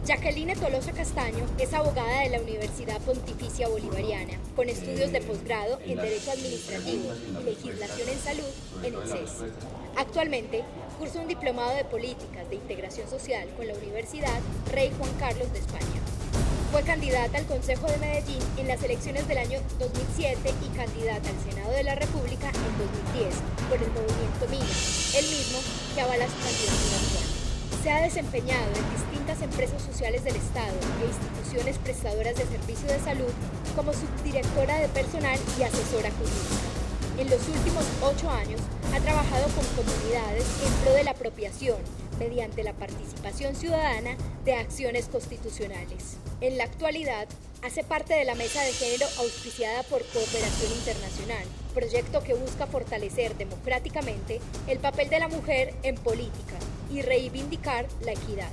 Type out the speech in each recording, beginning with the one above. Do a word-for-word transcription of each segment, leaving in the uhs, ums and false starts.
Jacqueline Tolosa Castaño es abogada de la Universidad Pontificia Bolivariana, con estudios de posgrado en Derecho Administrativo y Legislación en Salud en el C E S. Actualmente cursa un diplomado de Políticas de Integración Social con la Universidad Rey Juan Carlos de España. Fue candidata al Consejo de Medellín en las elecciones del año dos mil siete y candidata al Senado de la República en dos mil diez por el movimiento MINA, el mismo que avala su candidatura actual. Se ha desempeñado en distintas empresas sociales del Estado e instituciones prestadoras de servicio de salud como subdirectora de personal y asesora jurídica. En los últimos ocho años ha trabajado con comunidades en pro de la apropiación mediante la participación ciudadana de acciones constitucionales. En la actualidad, hace parte de la Mesa de Género auspiciada por Cooperación Internacional, proyecto que busca fortalecer democráticamente el papel de la mujer en política y reivindicar la equidad.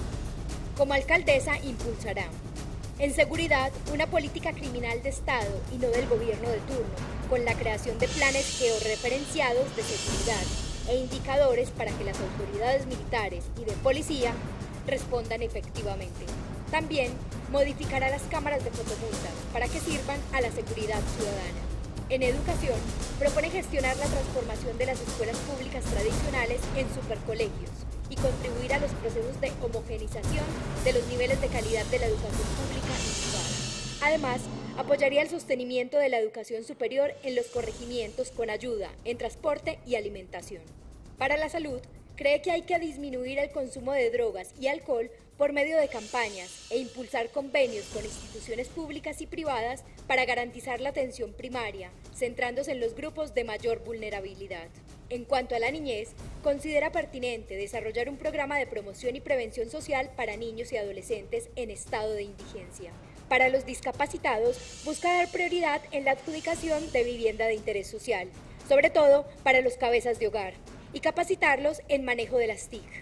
Como alcaldesa impulsará en seguridad una política criminal de Estado y no del gobierno de turno, con la creación de planes georreferenciados de seguridad e indicadores para que las autoridades militares y de policía respondan efectivamente. También modificará las cámaras de fotomultas para que sirvan a la seguridad ciudadana. En educación, propone gestionar la transformación de las escuelas públicas tradicionales en supercolegios y contribuir a los procesos de homogenización de los niveles de calidad de la educación pública y privada. Además, apoyaría el sostenimiento de la educación superior en los corregimientos con ayuda en transporte y alimentación. Para la salud, cree que hay que disminuir el consumo de drogas y alcohol por medio de campañas e impulsar convenios con instituciones públicas y privadas para garantizar la atención primaria, centrándose en los grupos de mayor vulnerabilidad. En cuanto a la niñez, considera pertinente desarrollar un programa de promoción y prevención social para niños y adolescentes en estado de indigencia. Para los discapacitados, busca dar prioridad en la adjudicación de vivienda de interés social, sobre todo para los cabezas de hogar, y capacitarlos en manejo de las T I C.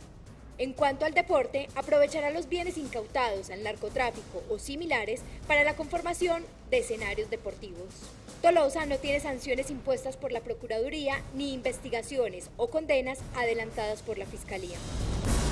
En cuanto al deporte, aprovechará los bienes incautados al narcotráfico o similares para la conformación de escenarios deportivos. Tolosa no tiene sanciones impuestas por la Procuraduría ni investigaciones o condenas adelantadas por la Fiscalía.